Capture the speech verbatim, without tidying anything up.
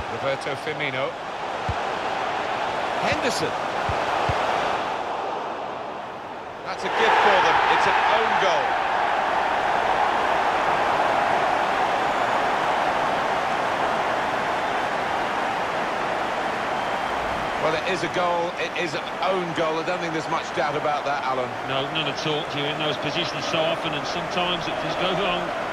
Roberto Firmino. Henderson. That's a gift for them. It's an own goal. Well, it is a goal. It is an own goal. I don't think there's much doubt about that, Alan. No, none at all. You're in those positions so often, and sometimes if things go wrong,